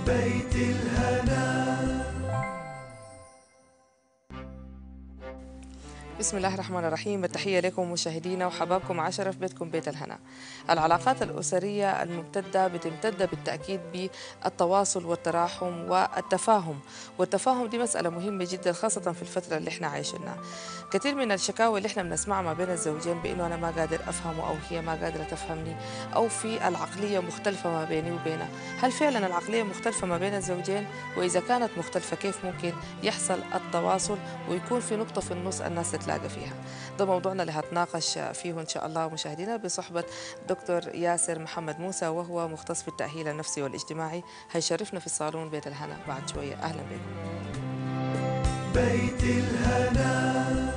بيت الهنا. بسم الله الرحمن الرحيم. التحية لكم مشاهدينا وحبابكم عشرة في بيتكم بيت الهنا. العلاقات الأسرية الممتدة بتمتد بالتأكيد بالتواصل والتراحم والتفاهم، والتفاهم دي مسألة مهمة جدا خاصة في الفترة اللي احنا عايشينها. كثير من الشكاوى اللي احنا بنسمعها ما بين الزوجين بأنه أنا ما قادر أفهمه أو هي ما قادرة تفهمني، أو في العقلية مختلفة ما بيني وبينها. هل فعلا العقلية مختلفة ما بين الزوجين؟ وإذا كانت مختلفة كيف ممكن يحصل التواصل ويكون في نقطة في النص الناس تتلاقى فيها؟ ده موضوعنا اللي هتناقش فيه إن شاء الله مشاهدينا بصحبة دكتور ياسر محمد موسى، وهو مختص في التأهيل النفسي والاجتماعي. هيشرفنا في الصالون بيت الهنا بعد شوية. أهلا بكم. بيت الهنا.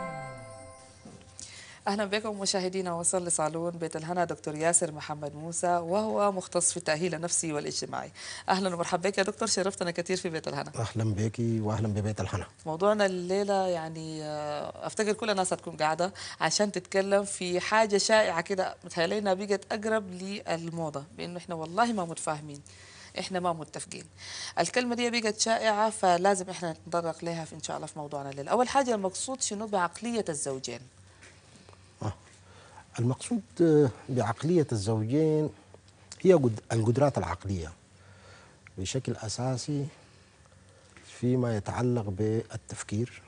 أهلا بكم مشاهدينا. وصل لصالون بيت الهنا دكتور ياسر محمد موسى، وهو مختص في التأهيل النفسي والاجتماعي. أهلا ومرحبا بك يا دكتور، شرفتنا كثير في بيت الهنا. اهلا بيكي واهلا ببيت الحنا. موضوعنا الليلة يعني أفتكر كل الناس هتكون قاعدة عشان تتكلم في حاجة شائعة كده متهيألينا بقت أقرب للموضة، بأنه إحنا والله ما متفاهمين، إحنا ما متفقين. الكلمة دي بقت شائعة، فلازم إحنا نتطرق لها في إن شاء الله في موضوعنا الليلة. أول حاجة، المقصود شنو بعقلية الزوجين؟ المقصود بعقلية الزوجين هي القدرات العقلية بشكل أساسي فيما يتعلق بالتفكير،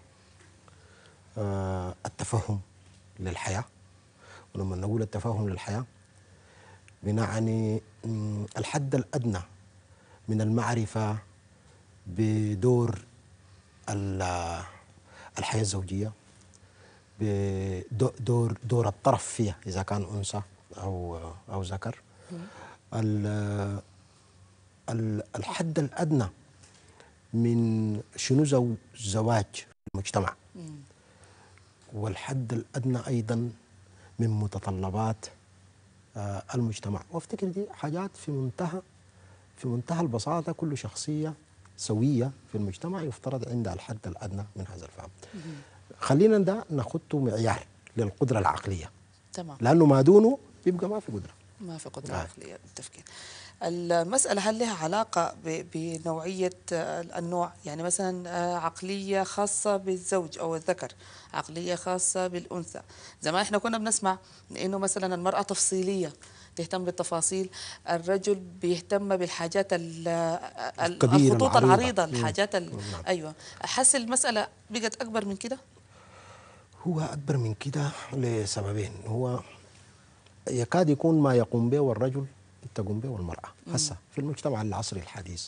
التفهم للحياة. ولما نقول التفهم للحياة بنعني الحد الأدنى من المعرفة بدور الحياة الزوجية، بدور الطرف فيها إذا كان أنثى أو ذكر. الحد الأدنى من شنو زواج في المجتمع، والحد الأدنى أيضا من متطلبات المجتمع. وافتكر دي حاجات في منتهى البساطة. كل شخصية سوية في المجتمع يفترض عندها الحد الأدنى من هذا الفهم. خلينا ده نخطه معيار للقدرة العقلية، تمام. لأنه ما دونه يبقى ما في قدرة. ما في قدرة عقلية للتفكير. المسألة هل لها علاقة بنوعية النوع؟ يعني مثلا عقلية خاصة بالزوج أو الذكر، عقلية خاصة بالأنثى. زمان احنا كنا بنسمع إنه مثلا المرأة تفصيلية تهتم بالتفاصيل، الرجل بيهتم بالحاجات الكبيرة الخطوط العريضة، الحاجات نعم. أيوة. أحس المسألة بقت أكبر من كده. هو أكبر من كده لسببين. هو يكاد يكون ما يقوم به الرجل تقوم به المرأة هسه في المجتمع العصري الحديث.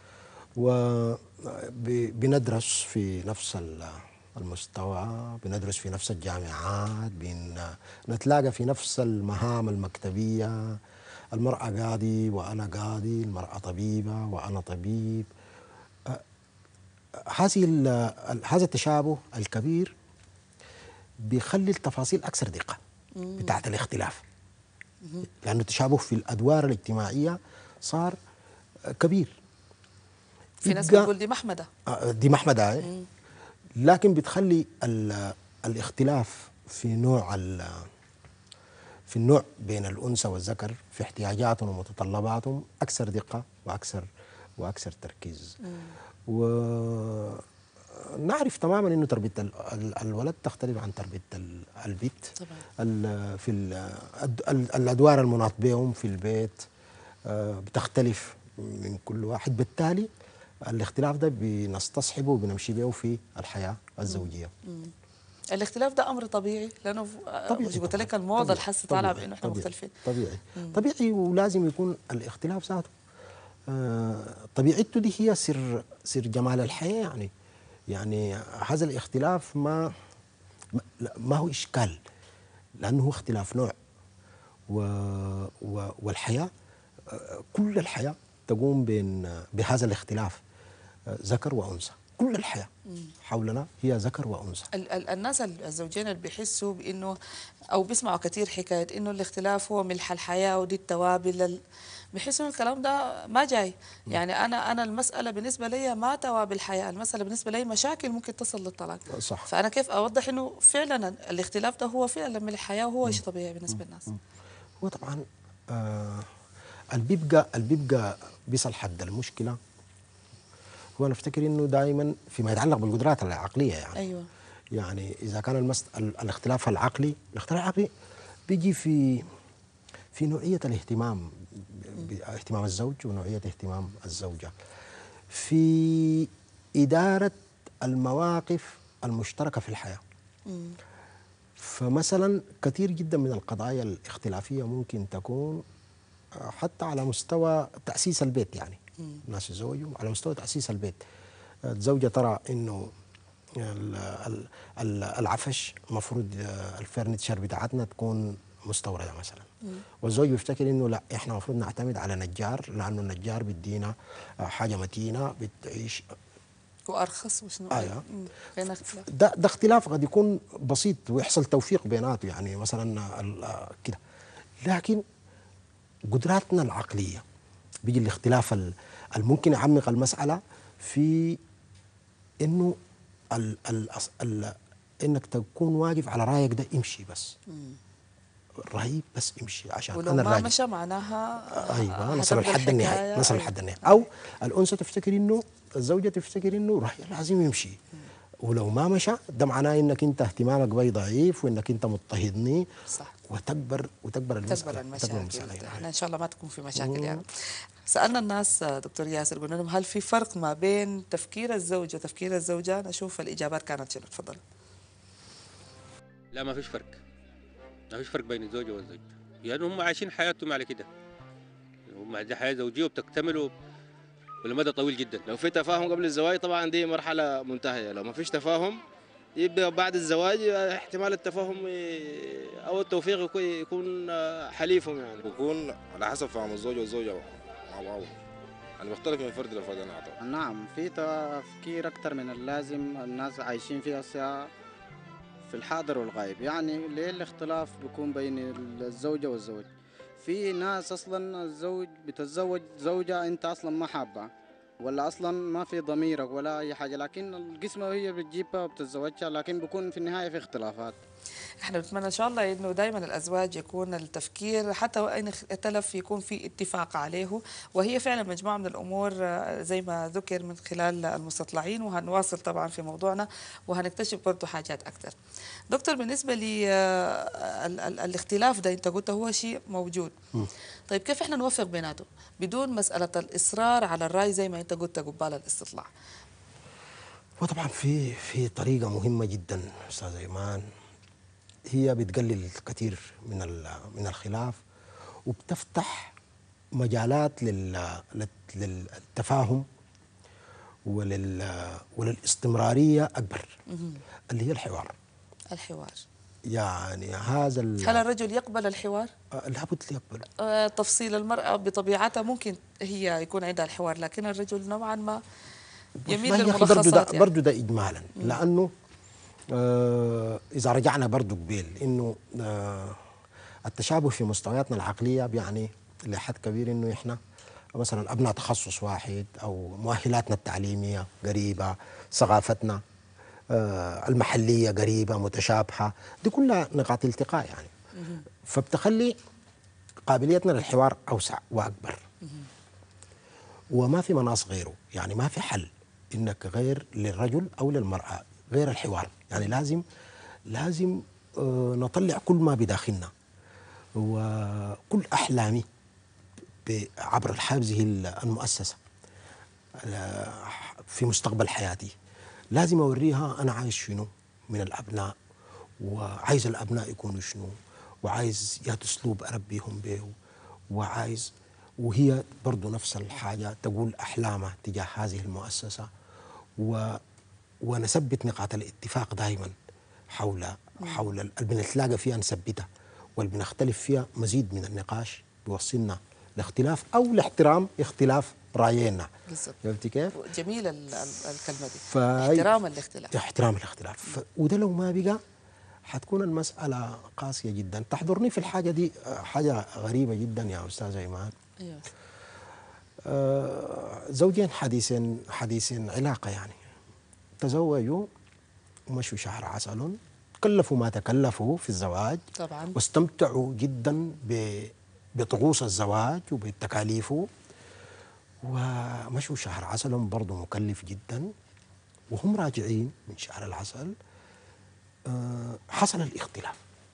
وبندرس في نفس المستوى، بندرس في نفس الجامعات، نتلاقى في نفس المهام المكتبية. المرأة قاضي وأنا قاضي، المرأة طبيبة وأنا طبيب. هذا التشابه الكبير بيخلي التفاصيل أكثر دقة بتاعت الاختلاف، لأنه التشابه في الأدوار الاجتماعية صار كبير. في ناس بتقول دي محمدة. دي محمدة، لكن بتخلي الاختلاف في النوع بين الأنثى والذكر في احتياجاتهم ومتطلباتهم أكثر دقة وأكثر تركيز. ونعرف تماما إنه تربية الولد تختلف عن تربية البيت طبعا. في الأدوار المناط بهم في البيت بتختلف من كل واحد. بالتالي الاختلاف ده بنستصحبه وبنمشي به في الحياة الزوجية. الاختلاف ده امر طبيعي، لانه طبيعي قلت لك الموضه الحس طالعه بانه احنا مختلفين. طبيعي ولازم يكون الاختلاف ذاته طبيعته دي هي سر جمال الحياة. يعني هذا الاختلاف ما هو إشكال، لأنه هو اختلاف نوع. والحياة كل الحياة تقوم بهذا الاختلاف، ذكر وأنثى. كل الحياة حولنا هي ذكر وأنثى. الناس الزوجين اللي بيحسوا بانه او بيسمعوا كثير حكايه انه الاختلاف هو ملح الحياه ودي التوابل، بحسوا ان الكلام ده ما جاي. يعني انا المساله بالنسبه لي ما توابل الحياه، المساله بالنسبه لي مشاكل ممكن تصل للطلاق. صح. فانا كيف اوضح انه فعلا الاختلاف ده هو فعلا ملح الحياه وهو شيء طبيعي بالنسبه للناس؟ هو طبعا اللي بيبقى بيصل حد المشكله هو انا افتكر انه دائما فيما يتعلق بالقدرات العقليه يعني. ايوه. يعني اذا كان الاختلاف العقلي، الاختلاف العقلي بيجي في نوعيه الاهتمام، اهتمام الزوج ونوعيه اهتمام الزوجه في اداره المواقف المشتركه في الحياه. فمثلا كثير جدا من القضايا الاختلافيه ممكن تكون حتى على مستوى تاسيس البيت، يعني الناس يتزوجوا على مستوى تاسيس البيت. الزوجه ترى انه العفش المفروض الفرنتشر بتاعتنا تكون مستورده مثلا، والزوج بيفتكر انه لا، احنا المفروض نعتمد على نجار لانه النجار بيدينا حاجه متينه بتعيش وارخص وشنو. ايوه. بين اختلاف. ده اختلاف قد يكون بسيط ويحصل توفيق بيناته، يعني مثلا كده. لكن قدراتنا العقليه بيجي الاختلاف الممكن يعمق المساله في انه ال ال ال انك تكون واقف على رايك ده، امشي بس. رهيب، بس امشي عشان ولو انا ما الراجل. مشى معناها ايوه، نصل هتبقى لحد النهايه، الحكاية. نصل أيوة. لحد النهايه. او الانثى تفتكر انه الزوجه تفتكر انه لازم يمشي، ولو ما مشى ده معناه انك انت اهتمامك بي ضعيف وانك انت مضطهدني. صح. وتكبر المساله. تكبر المشاكل. أيوة. احنا ان شاء الله ما تكون في مشاكل يا رب. سالنا الناس دكتور ياسر، قلنا لهم هل في فرق ما بين تفكير الزوج وتفكير الزوجه؟ نشوف الاجابات كانت شنو. تفضل. لا، ما فيش فرق. ما فيش فرق بين الزوجة والزوج، يعني هم عايشين حياتهم على كده. هم حياة زوجية وبتكتمل ولمدى طويل جدا. لو في تفاهم قبل الزواج طبعا دي مرحلة منتهية، لو ما فيش تفاهم يبقى بعد الزواج احتمال التفاهم أو التوفيق يكون حليفهم، يعني بكون على حسب فهم الزوج والزوجة مع بعض، يعني بيختلف من فرد لفرد. أنا أعتقد نعم في تفكير أكثر من اللازم، الناس عايشين فيها في الحاضر والغائب. يعني ليه الاختلاف بيكون بين الزوجة والزوج؟ في ناس أصلا الزوج بتتزوج زوجة أنت أصلا ما حابة، ولا أصلا ما في ضميرك ولا أي حاجة، لكن القسمة هي بتجيبها وبتتزوجها، لكن بيكون في النهاية في اختلافات. احنا بنتمنى ان شاء الله انه دائما الازواج يكون التفكير حتى وان اختلف يكون في اتفاق عليه، وهي فعلا مجموعه من الامور زي ما ذكر من خلال المستطلعين، وهنواصل طبعا في موضوعنا وهنكتشف برضه حاجات اكثر. دكتور، بالنسبه لي الاختلاف ده انت قلت هو شيء موجود. طيب كيف احنا نوفق بيناته بدون مساله الاصرار على الراي زي ما انت قلت قبال الاستطلاع؟ وطبعا في طريقه مهمه جدا استاذ ايمان، هي بتقلل كثير من الخلاف وبتفتح مجالات للتفاهم وللاستمراريه اكبر، اللي هي الحوار. يعني هذا هل الرجل يقبل الحوار؟ لابد يقبل. تفصيل المرأة بطبيعتها ممكن هي يكون عندها الحوار، لكن الرجل نوعا ما يميل للملخصات. برضو ده إجمالا، لأنه إذا رجعنا برضو قبيل إنه التشابه في مستوياتنا العقلية يعني لحد كبير، إنه إحنا مثلا أبناء تخصص واحد أو مؤهلاتنا التعليمية قريبة، ثقافتنا المحلية قريبة متشابهة، دي كلها نقاط التقاء يعني. فبتخلي قابليتنا للحوار أوسع وأكبر، وما في مناص غيره، يعني ما في حل إنك غير للرجل أو للمرأة غير الحوار. يعني لازم نطلع كل ما بداخلنا وكل أحلامي عبر هذه المؤسسة في مستقبل حياتي. لازم أوريها أنا عايز شنو من الأبناء، وعايز الأبناء يكونوا شنو، وعايز يا أسلوب أربيهم به، وعايز وهي برضو نفس الحاجة تقول أحلامها تجاه هذه المؤسسة، ونثبت نقاط الاتفاق دائما حول اللي بنتلاقى فيها نثبتها، واللي بنختلف فيها مزيد من النقاش بيوصلنا لاختلاف أو لاحترام اختلاف راينا. بالضبط. فهمتي كيف؟ جميلة الكلمة دي، احترام الاختلاف. احترام الاختلاف. وده لو ما بقى حتكون المسألة قاسية جدا. تحضرني في الحاجة دي حاجة غريبة جدا يا أستاذ إيمان. أيوة. زوجين حديثين علاقة، يعني تزوجوا ومشوا شهر عسل، كلفوا ما تكلفوا في الزواج طبعا، واستمتعوا جدا بطقوس الزواج وبتكاليفه، ومشوا شهر عسل برضه مكلف جدا. وهم راجعين من شهر العسل حصل الاختلاف.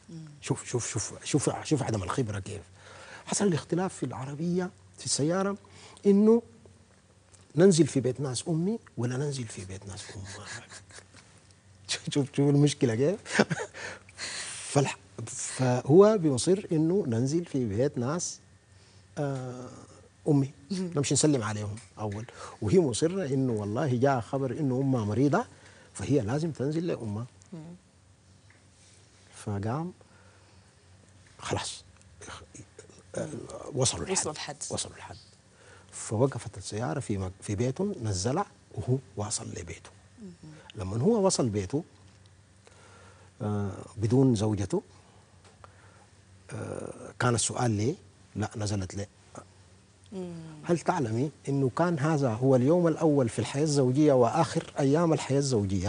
شوف عدم الخبرة كيف حصل الاختلاف في العربية في السيارة، إنه ننزل في بيت ناس أمي ولا ننزل في بيت ناس أمها. شوف المشكلة كيف. فهو بيصر إنه ننزل في بيت ناس أمي، نمشي نسلم عليهم أول، وهي مصرة إنه والله جاء خبر إنه أمها مريضة فهي لازم تنزل لأمها. فقام خلاص وصلوا الحد. فوقفت السيارة في بيته، نزلها وهو واصل لبيته. لما هو وصل بيته بدون زوجته، كان السؤال ليه؟ لا نزلت ليه؟ هل تعلمي انه كان هذا هو اليوم الاول في الحياه الزوجيه واخر ايام الحياه الزوجيه؟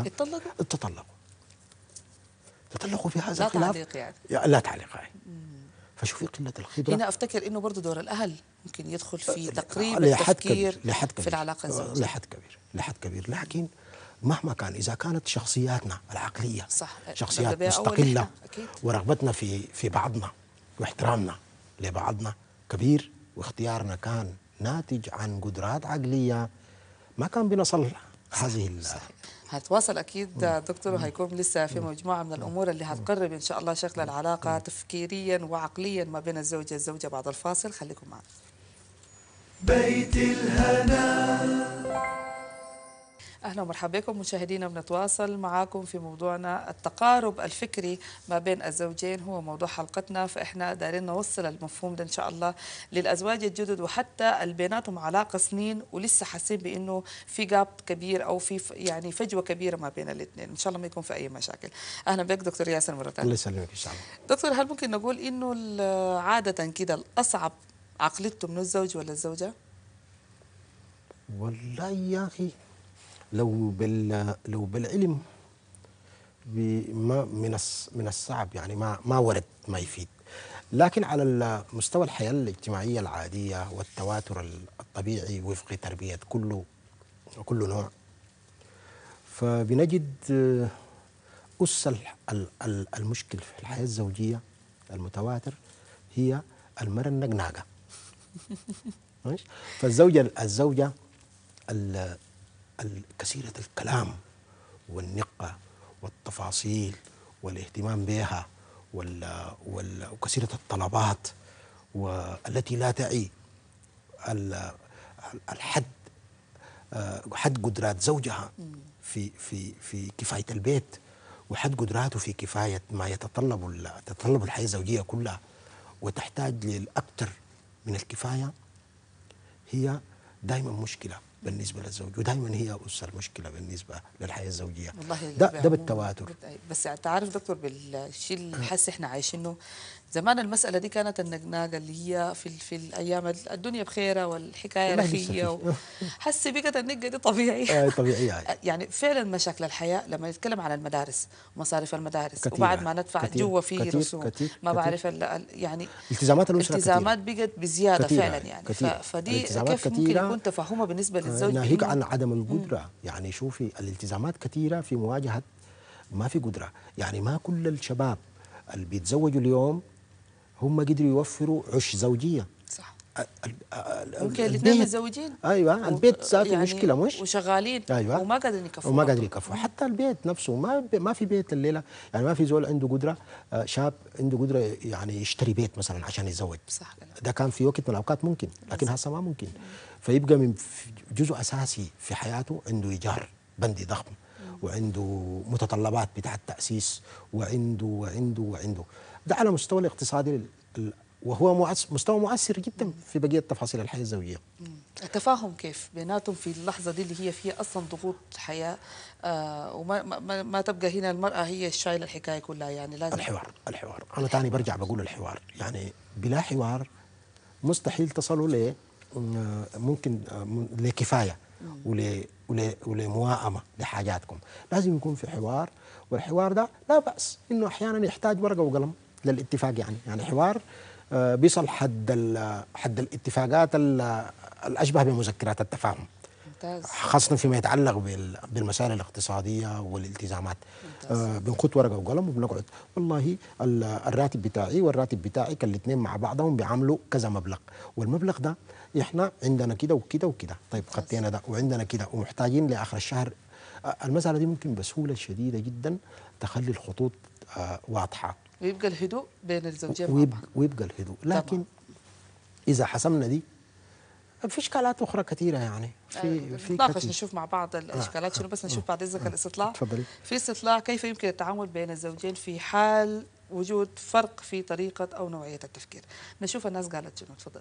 تطلقوا في هذا الخلاف. لا تعليق لا تعليق يعني. فشوفي قله الخبره. هنا افتكر انه برضه دور الاهل ممكن يدخل في تقريب التفكير في العلاقه الزوجيه لحد كبير. لكن مهما كان اذا كانت شخصياتنا العقليه صح شخصيات مستقله ورغبتنا في بعضنا واحترامنا لبعضنا كبير، واختيارنا كان ناتج عن قدرات عقليه، ما كان بنصل هذه. هتواصل اكيد دكتور، وهيكون لسه في مجموعه من الامور اللي هتقرب ان شاء الله شكل العلاقه تفكيريا وعقليا ما بين الزوجه بعد الفاصل. خليكم معنا. بيت الهنا. أهلا ومرحبا بكم مشاهدينا، بنتواصل معاكم في موضوعنا التقارب الفكري ما بين الزوجين، هو موضوع حلقتنا. فإحنا دايرين نوصل المفهوم ده إن شاء الله للأزواج الجدد، وحتى البيناتهم علاقة سنين ولسه حاسين بأنه في جاب كبير أو في يعني فجوة كبيرة ما بين الاثنين. إن شاء الله ما يكون في أي مشاكل. أهلا بك دكتور ياسر مرة ثانية. الله يسلمك إن شاء الله. دكتور، هل ممكن نقول إنه عادة كده الأصعب عقليته من الزوج ولا الزوجة؟ والله يا أخي لو بالعلم من الصعب يعني ما ورد ما يفيد. لكن على مستوى الحياة الاجتماعية العادية والتواتر الطبيعي وفق تربية كل نوع، فبنجد أس المشكل في الحياة الزوجية المتواتر هي المرأة النقناقة. فالزوجة كثيرة الكلام والنقة والتفاصيل والاهتمام بها وكثيرة الطلبات، والتي لا تعي حد قدرات زوجها في كفاية البيت، وحد قدراته في كفاية ما تتطلب الحياة الزوجية كلها، وتحتاج للأكثر من الكفاية. هي دائما مشكلة بالنسبة للزوج، ودائما هي أس المشكلة بالنسبة للحياة الزوجية. ده بالتواتر. بس انت عارف دكتور، بالشيء اللي حاسس احنا عايشينه زمان، المسألة دي كانت النقناقة اللي هي في الأيام الدنيا بخيرة والحكاية رخية، حس بقت النقة دي طبيعية. طبيعية يعني فعلا مشاكل الحياة لما نتكلم على المدارس ومصاريف المدارس وبعد ما ندفع جوا فيه رسوم ما بعرف يعني التزامات بقت بزيادة فعلا يعني. فدي كيف ممكن يكون تفهمها بالنسبة للزوج؟ ناهيك عن عدم القدرة. يعني شوفي الالتزامات كثيرة في مواجهة ما في قدرة. يعني ما كل الشباب اللي بيتزوجوا اليوم هم قدروا يوفروا عش زوجية. صح. ممكن الاثنين متزوجين. ايوه البيت ذاته يعني مشكله مش وشغالين. أيوة. وما قادرين يكفوا. حتى البيت نفسه ما في بيت الليله، يعني ما في زول عنده قدره، شاب عنده قدره يعني يشتري بيت مثلا عشان يتزوج. صح. ده كان في وقت من الاوقات ممكن، لكن هسه ما ممكن. فيبقى من جزء اساسي في حياته عنده ايجار بندي ضخم، وعنده متطلبات بتاع التاسيس، وعنده ده على مستوى الاقتصادي، وهو مستوى مؤثر جدا في بقيه تفاصيل الحياه الزوجيه. التفاهم كيف بيناتهم في اللحظه دي اللي هي فيها اصلا ضغوط حياه، وما ما تبقى هنا المراه هي الشايله الحكايه كلها. يعني لازم الحوار انا تاني برجع بقول الحوار. يعني بلا حوار مستحيل تصلوا ممكن لكفايه ولمواءمه لحاجاتكم. لازم يكون في حوار، والحوار ده لا باس انه احيانا يحتاج ورقه وقلم للاتفاق. يعني حوار بيصل حد الاتفاقات الأشبه بمذكرات التفاهم، ممتاز. خاصة فيما يتعلق بالمسائل الاقتصادية والالتزامات. بنخط ورقة وقلم وبنقعد والله الراتب بتاعي والراتب بتاعك الاثنين مع بعضهم بيعملوا كذا مبلغ، والمبلغ ده احنا عندنا كده وكده وكده، طيب خطينا ده وعندنا كده ومحتاجين لآخر الشهر. المسألة دي ممكن بسهولة شديدة جدا تخلي الخطوط واضحة ويبقى الهدوء بين الزوجين مع بعض. ويبقى الهدوء، لكن طبعا. إذا حسمنا دي في اشكالات اخرى كثيره يعني في نتناقش كتير. نشوف مع بعض الاشكالات شنو، بس نشوف بعد اذنك الاستطلاع. تفضلي. في استطلاع كيف يمكن التعامل بين الزوجين في حال وجود فرق في طريقه او نوعيه التفكير. نشوف الناس قالت شنو. تفضل.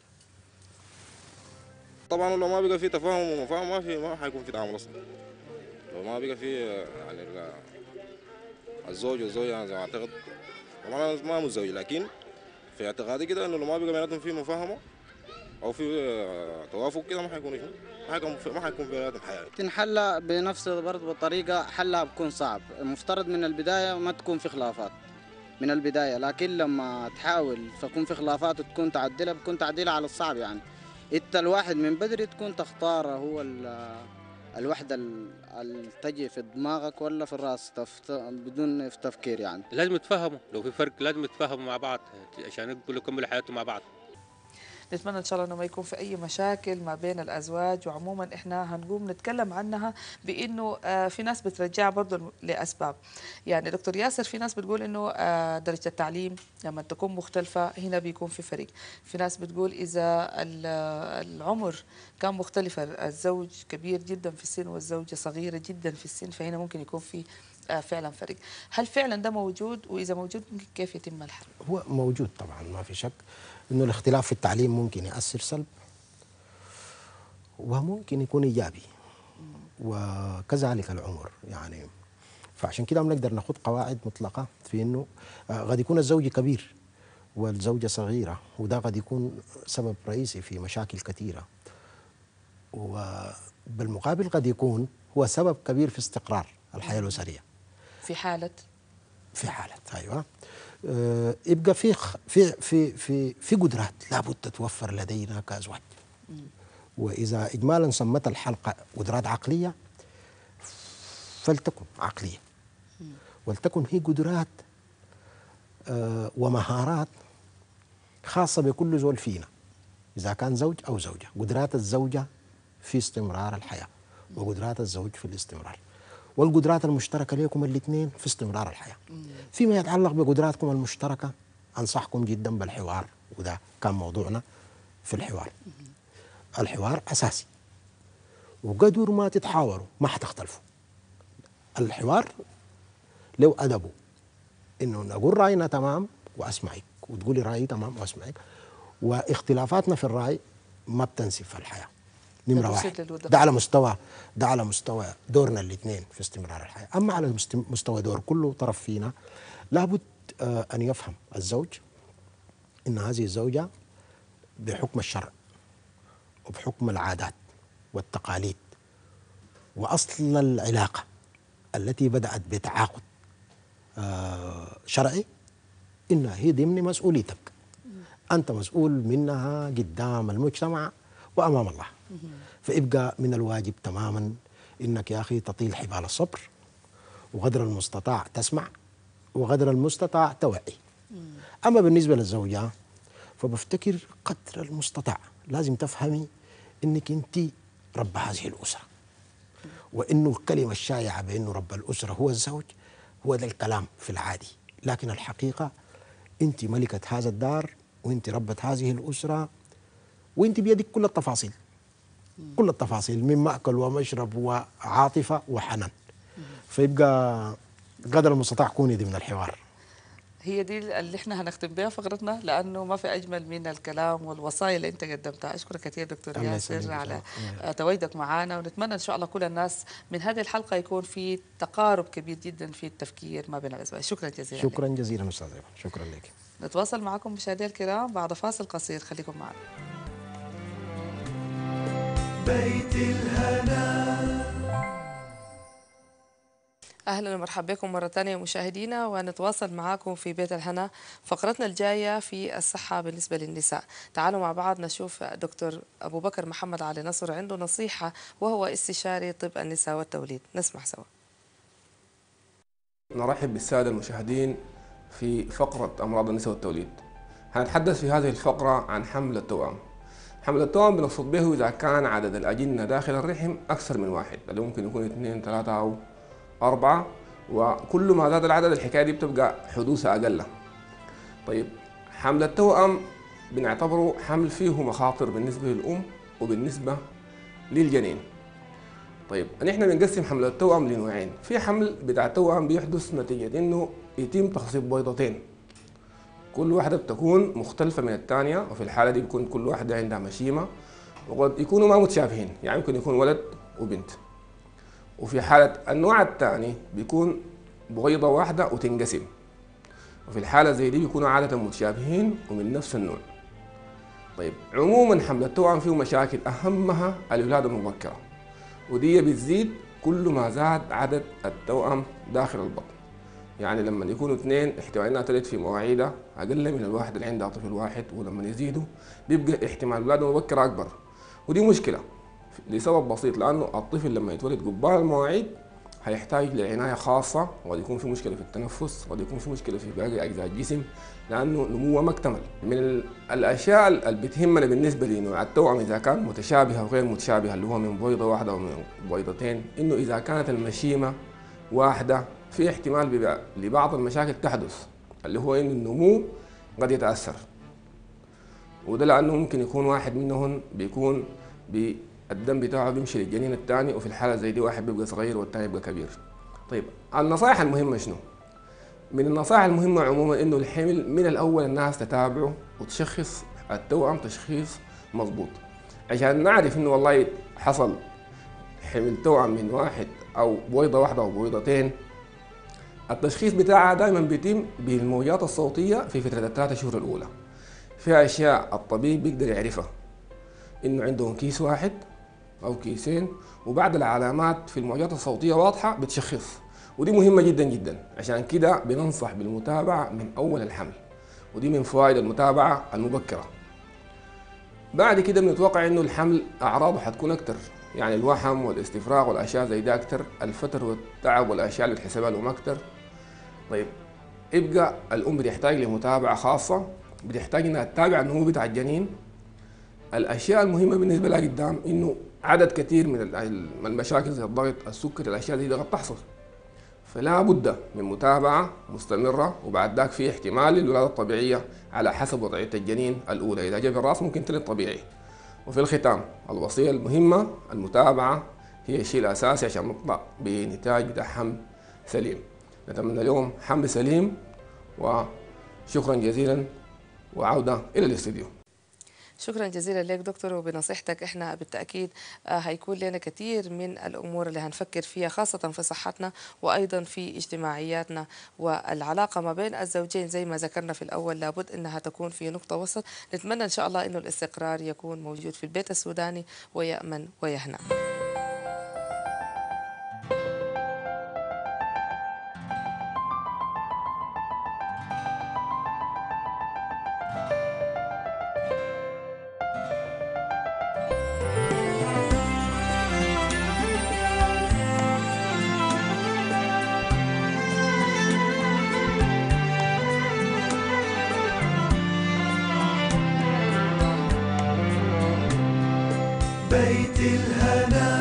طبعا لو ما بقى في تفاهم ومفاهم ما حيكون في تعامل اصلا. لو ما بقى في يعني الزوج والزوجه يعني زي ما اعتقد، طبعا انا ما متزوج، لكن في اعتقادي كده انه لو ما بقى بيناتهم في مفاهمه او في توافق كده ما حيكون ما حيكون بيناتهم حياه. تنحل بنفس برضه بطريقة حلها بكون صعب. المفترض من البداية ما تكون في خلافات من البداية، لكن لما تحاول تكون في خلافات وتكون تعدلها بكون تعديلها على الصعب. يعني انت الواحد من بدري تكون تختار هو الوحدة اللي تجي في دماغك ولا في الراس بدون تفكير. يعني لازم يتفاهموا، لو في فرق لازم يتفاهموا مع بعض عشان يقدروا يكملوا حياتهم مع بعض. نتمنى ان شاء الله انه ما يكون في اي مشاكل ما بين الازواج، وعموما احنا هنقوم نتكلم عنها بانه في ناس بترجعها برضه لاسباب. يعني دكتور ياسر، في ناس بتقول انه درجه التعليم لما تكون مختلفه هنا بيكون في فرق. في ناس بتقول اذا العمر كان مختلف، الزوج كبير جدا في السن والزوجه صغيره جدا في السن، فهنا ممكن يكون في فعلا فرق. هل فعلا ده موجود؟ واذا موجود ممكن كيف يتم الحل؟ هو موجود طبعا، ما في شك انه الاختلاف في التعليم ممكن يؤثر سلب وممكن يكون ايجابي، وكذلك العمر يعني. فعشان كده بنقدر ناخذ قواعد مطلقه في انه قد يكون الزوج كبير والزوجه صغيره، وده قد يكون سبب رئيسي في مشاكل كثيره، وبالمقابل قد يكون هو سبب كبير في استقرار الحياه الاسريه. في حاله ايوه. يبقى في قدرات لابد تتوفر لدينا كازواج. واذا اجمالا سمت الحلقه قدرات عقليه فلتكن عقليه، ولتكن هي قدرات ومهارات خاصه بكل زول فينا، اذا كان زوج او زوجه. قدرات الزوجه في استمرار الحياه، وقدرات الزوج في الاستمرار، والقدرات المشتركة لكم الاثنين في استمرار الحياة. فيما يتعلق بقدراتكم المشتركة أنصحكم جدا بالحوار، وده كان موضوعنا في الحوار. الحوار أساسي، وقدر ما تتحاوروا ما حتختلفوا. الحوار لو أدبه إنه نقول رأينا تمام وأسمعك، وتقولي رأيي تمام وأسمعك، واختلافاتنا في الرأي ما بتنسف في الحياة. نمرة واحد، ده على مستوى دورنا الاثنين في استمرار الحياة. أما على مستوى دور كل طرف فينا، لابد أن يفهم الزوج أن هذه الزوجة بحكم الشرع وبحكم العادات والتقاليد وأصل العلاقة التي بدأت بتعاقد شرعي، إنها هي ضمن مسؤوليتك. أنت مسؤول منها قدام المجتمع وأمام الله. فيبقى من الواجب تماما إنك يا أخي تطيل حبال الصبر، وقدر المستطاع تسمع، وقدر المستطاع توعي. أما بالنسبة للزوجة فبفتكر قدر المستطاع لازم تفهمي إنك أنت رب هذه الأسرة، وإنه الكلمة الشائعة بأنه رب الأسرة هو الزوج هو ده الكلام في العادي، لكن الحقيقة أنت ملكة هذا الدار، وأنت ربة هذه الأسرة، وأنت بيدك كل التفاصيل، كل التفاصيل من مأكل ومشرب وعاطفة وحنان. فيبقى قدر المستطاع كوني ضمن الحوار. هي دي اللي احنا هنختم بها فقرتنا، لانه ما في اجمل من الكلام والوصايا اللي انت قدمتها. اشكرك كثير دكتور ياسر على تواجدك معنا، ونتمنى ان شاء الله كل الناس من هذه الحلقه يكون في تقارب كبير جدا في التفكير ما بين الازواج. شكرا جزيلا. شكرا جزيلا استاذ ايمن، شكرا لك. نتواصل معكم مشاهدينا الكرام بعد فاصل قصير، خليكم معنا. بيت الهنا. أهلا ومرحبا بكم مرة ثانية مشاهدينا، ونتواصل معاكم في بيت الهنا. فقرتنا الجاية في الصحة بالنسبة للنساء. تعالوا مع بعض نشوف دكتور أبو بكر محمد علي نصر عنده نصيحة، وهو استشاري طب النساء والتوليد. نسمع سوا. نرحب بالسادة المشاهدين في فقرة أمراض النساء والتوليد. هنتحدث في هذه الفقرة عن حمل التوأم. حمل التوأم بنقصد به إذا كان عدد الأجنة داخل الرحم أكثر من واحد، اللي ممكن يكون 2 3 أو 4، وكل ما زاد العدد الحكاية دي بتبقى حدوثها أقل. طيب، حمل التوأم بنعتبره حمل فيه مخاطر بالنسبة للأم وبالنسبة للجنين. طيب، نحن بنقسم حمل التوأم لنوعين. في حمل بتاع التوأم بيحدث نتيجة انه يتم تخصيب بيضتين، كل واحدة بتكون مختلفة من الثانية، وفي الحالة دي بيكون كل واحدة عندها مشيمة، وقد يكونوا ما متشابهين، يعني ممكن يكون ولد وبنت. وفي حالة النوع الثاني بيكون بويضة واحدة وتنقسم، وفي الحالة زي دي بيكونوا عادة متشابهين ومن نفس النوع. طيب، عموما حمل التوأم فيه مشاكل أهمها الولادة المبكرة، ودي بتزيد كل ما زاد عدد التوأم داخل البطن. يعني لما يكونوا اثنين احتمال انها تلد في مواعيدها اقل من الواحد اللي عندها طفل واحد، ولما يزيدوا بيبقى احتمال الولاده المبكره اكبر، ودي مشكله لسبب بسيط، لانه الطفل لما يتولد قبال المواعيد هيحتاج لعنايه خاصه، وقد يكون في مشكله في التنفس، وقد يكون في مشكله في باقي اجزاء الجسم، لانه نموه ما اكتمل. من الاشياء اللي بتهمنا بالنسبه لنوع التوأم اذا كان متشابهه وغير متشابهه، اللي هو من بويضه واحده او من بويضتين، انه اذا كانت المشيمه واحده في احتمال لبعض المشاكل تحدث، اللي هو ان النمو قد يتاثر، وده لانه ممكن يكون واحد منهم بيكون الدم بتاعه بيمشي للجنين الثاني، وفي الحاله زي دي واحد بيبقى صغير والثاني بيبقى كبير. طيب، النصائح المهمه شنو؟ من النصائح المهمه عموما انه الحمل من الاول الناس تتابعه وتشخص التوأم تشخيص مضبوط، عشان نعرف انه والله حصل حمل توأم من واحد او بويضه واحده او بويضتين. التشخيص بتاعها دائما بيتم بالموجات الصوتيه في فتره ال3 شهور الاولى. فيها اشياء الطبيب بيقدر يعرفها، انه عندهم كيس واحد او كيسين، وبعد العلامات في الموجات الصوتيه واضحه بتشخص، ودي مهمه جدا جدا. عشان كده بننصح بالمتابعه من اول الحمل، ودي من فوائد المتابعه المبكره. بعد كده بنتوقع انه الحمل اعراضه حتكون اكتر، يعني الوحم والاستفراغ والاشياء زي ده اكتر، الفتر والتعب والاشياء اللي بتحسبها لهم اكتر. طيب، يبقى الام بتحتاج لمتابعه خاصه، بتحتاج انها تتابع النمو بتاع الجنين. الاشياء المهمه بالنسبه لها قدام انه عدد كثير من المشاكل زي الضغط، السكر، الاشياء دي قد تحصل، فلا بد من متابعه مستمره. وبعد ذاك في احتمال للولاده الطبيعيه على حسب وضعيه الجنين الاولى، اذا جاء في الراس ممكن تلد طبيعي. وفي الختام الوصيه المهمه المتابعه هي الشيء الاساسي عشان نطلع بنتاج بتاع حمل سليم. نتمنى اليوم حمل سليم، وشكرا جزيلا، وعوده الى الاستديو. شكرا جزيلا لك دكتور، وبنصيحتك احنا بالتأكيد هيكون لنا كثير من الأمور اللي هنفكر فيها، خاصة في صحتنا وأيضا في اجتماعياتنا. والعلاقة ما بين الزوجين زي ما ذكرنا في الأول لابد أنها تكون في نقطة وسط. نتمنى إن شاء الله أنه الاستقرار يكون موجود في البيت السوداني ويأمن ويهنأ. بيت الهنا.